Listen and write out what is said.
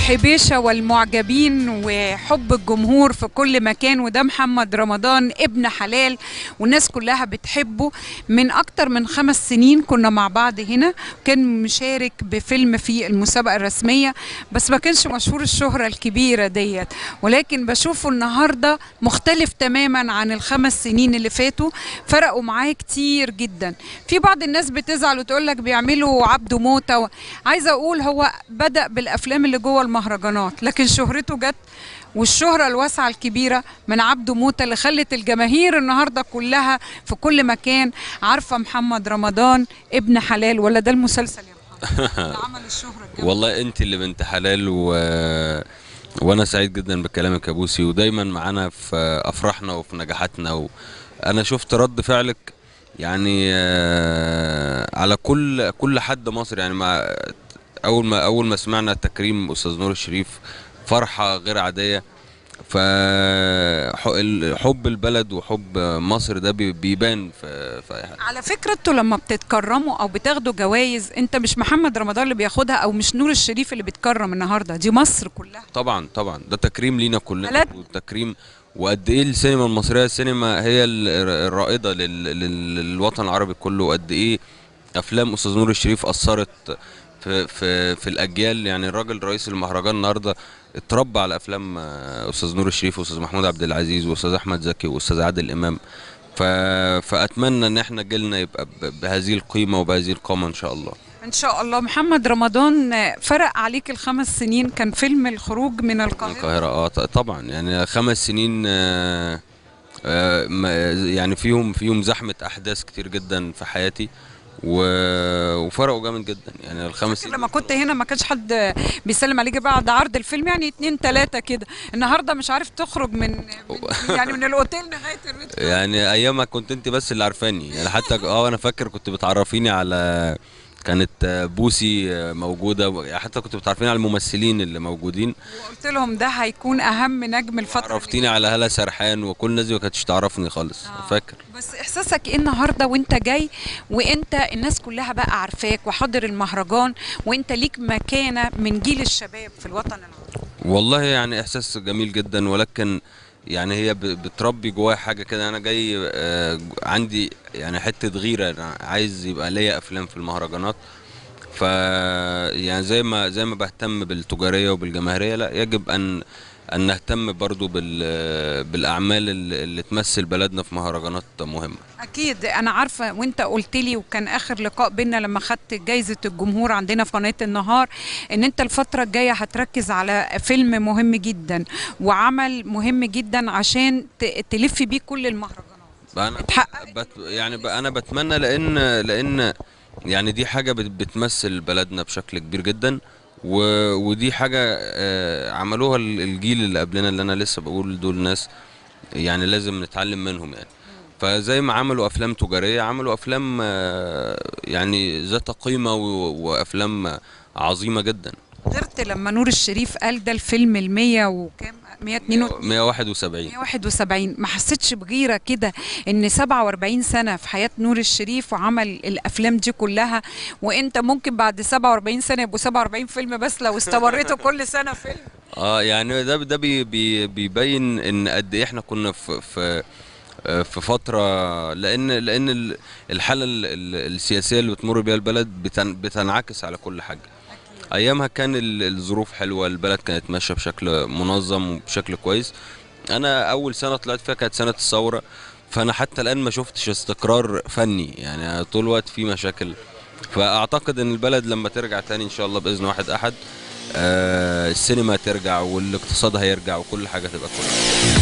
الحبيشة والمعجبين وحب الجمهور في كل مكان، وده محمد رمضان ابن حلال والناس كلها بتحبه. من أكتر من 5 سنين كنا مع بعض هنا، كان مشارك بفيلم في المسابقة الرسمية، بس ما كانش مشهور الشهرة الكبيرة ديت، ولكن بشوفه النهاردة مختلف تماما عن ال5 سنين اللي فاتوا، فرقوا معاه كتير جدا. في بعض الناس بتزعل وتقول لك بيعملوا عبده موتة. عايزة أقول هو بدأ بالأفلام اللي جوه المهرجانات، لكن شهرته جت والشهرة الواسعة الكبيرة من عبده موتة اللي خلت الجماهير النهاردة كلها في كل مكان عارفة محمد رمضان ابن حلال. ولا ده المسلسل يا محمد اللي عمل الشهرة الجميلة؟ والله انت اللي بنت حلال وانا سعيد جدا بكلامك يا بوسي، ودايما معانا في افراحنا وفي نجاحاتنا. وانا شفت رد فعلك يعني على كل حد مصري، يعني مع اول ما سمعنا تكريم استاذ نور الشريف فرحه غير عاديه. فحب البلد وحب مصر ده بيبان في اي حد. على فكرة انتوا لما بتتكرموا او بتاخدوا جوائز، انت مش محمد رمضان اللي بياخدها او مش نور الشريف اللي بيتكرم النهارده، دي مصر كلها. طبعا طبعا ده تكريم لينا كلنا بلد. وتكريم. وقد ايه السينما المصريه، السينما هي الرائده للوطن العربي كله، وقد ايه افلام استاذ نور الشريف اثرت في الاجيال. يعني الراجل رئيس المهرجان النهارده اتربى على افلام استاذ نور الشريف واستاذ محمود عبد العزيز واستاذ احمد زكي واستاذ عادل امام. فاتمنى ان احنا جيلنا يبقى بهذه القيمه وبهذه القامه ان شاء الله. ان شاء الله. محمد رمضان فرق عليك ال5 سنين، كان فيلم الخروج من القاهره. طبعا يعني 5 سنين يعني فيهم زحمه احداث كتير جدا في حياتي، وفرقوا جامد جدا. يعني ال5 سنين لما كنت هنا ما كانش حد بيسلم عليك بعد عرض الفيلم، يعني 2 3 كده. النهارده مش عارف تخرج يعني من الاوتيل نهايه البيت. يعني ايامها كنت انت بس اللي عارفاني، يعني حتى انا فاكر كنت بتعرفيني على، كانت بوسي موجوده، حتى كنت بتعرفيني على الممثلين اللي موجودين، وقلت لهم ده هيكون اهم نجم الفتره. عرفتيني على هالة سرحان وكل الناس دي ما كانتش تعرفني خالص. فاكر. بس احساسك ايه النهارده وانت جاي وانت الناس كلها بقى عارفاك وحاضر المهرجان، وانت ليك مكانه من جيل الشباب في الوطن العربي؟ والله يعني احساس جميل جدا، ولكن يعني هي بتربي جوايا حاجه كده. انا جاي عندي يعني حته غيره، انا عايز يبقى ليا افلام في المهرجانات. ف يعني زي ما بهتم بالتجاريه وبالجماهيريه، لا يجب ان نهتم برضو بالاعمال اللي تمثل بلدنا في مهرجانات مهمه. اكيد انا عارفه، وانت قلت لي وكان اخر لقاء بينا لما خدت جايزه الجمهور عندنا في قناه النهار، ان انت الفتره الجايه هتركز على فيلم مهم جدا وعمل مهم جدا عشان تلف بيه كل المهرجانات. يعني انا بتمنى، لان يعني دي حاجه بتمثل بلدنا بشكل كبير جدا، ودي حاجه عملوها الجيل اللي قبلنا، اللي انا لسه بقول دول ناس يعني لازم نتعلم منهم يعني. فزي ما عملوا افلام تجاريه، عملوا افلام يعني ذات قيمه وافلام عظيمه جدا. غيرت لما نور الشريف قال ده الفيلم ال100 وكام 171 ما حسيتش بغيره كده ان 47 سنه في حياه نور الشريف وعمل الافلام دي كلها، وانت ممكن بعد 47 سنه يبقوا 47 فيلم بس لو استمريتوا كل سنه فيلم؟ يعني ده بيبين ان قد ايه احنا كنا في فتره، لان الحاله السياسيه اللي بتمر بيها البلد بتنعكس على كل حاجه. ايامها كان الظروف حلوه، البلد كانت ماشيه بشكل منظم وبشكل كويس. انا اول سنه طلعت فيها كانت سنه الثوره، فانا حتى الان ما شفتش استقرار فني، يعني طول الوقت في مشاكل. فاعتقد ان البلد لما ترجع تاني ان شاء الله باذن واحد احد، السينما ترجع والاقتصاد هيرجع وكل حاجه تبقى كويسه.